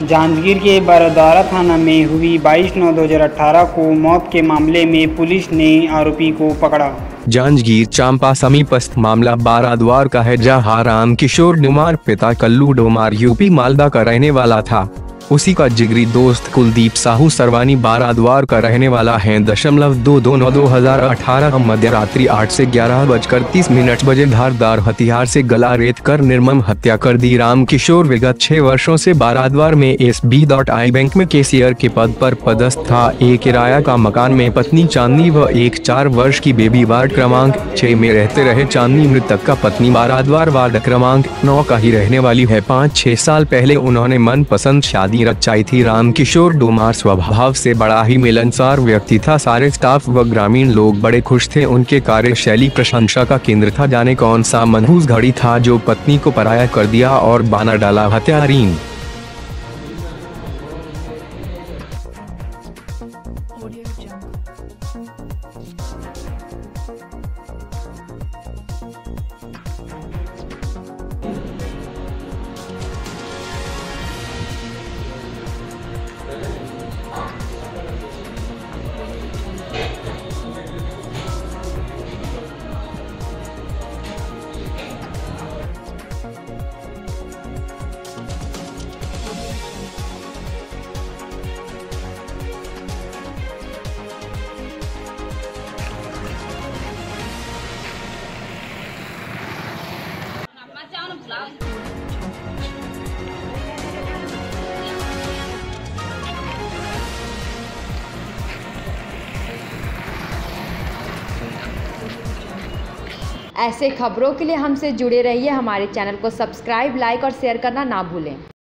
जांजगीर के बरदौरा थाना में हुई 22/9/2018 को मौत के मामले में पुलिस ने आरोपी को पकड़ा। जांजगीर चांपा समीपस्थ मामला बाराद्वार का है, जहां राम किशोर डोमार पिता कल्लू डोमार यूपी मालदा का रहने वाला था। उसी का जिगरी दोस्त कुलदीप साहू सरवानी बाराद्वार का रहने वाला है। 2/2/2018 मध्य रात्रि 8 से 11:30 बजे धारदार हथियार से गला रेत कर निर्मम हत्या कर दी। राम किशोर विगत 6 वर्षों से बाराद्वार में SBI बैंक में कैशियर के पद पर पदस्थ था। एक किराया का मकान में पत्नी चांदनी व एक 4 वर्ष की बेबी वार्ड क्रमांक 6 में रहते रहे। चांदनी मृतक का पत्नी बाराद्वार वार्ड क्रमांक 9 का ही रहने वाली है। 5-6 साल पहले उन्होंने मनपसंद शादी रचाई थी। राम किशोर डोमार स्वभाव से बड़ा ही मिलनसार व्यक्ति था। सारे स्टाफ व ग्रामीण लोग बड़े खुश थे। उनके कार्यशैली प्रशंसा का केंद्र था। जाने कौन सा मनहूस घड़ी था जो पत्नी को पराया कर दिया और बाना डाला हत्यारीन। ऐसे खबरों के लिए हमसे जुड़े रहिए। हमारे चैनल को सब्सक्राइब, लाइक और शेयर करना ना भूलें।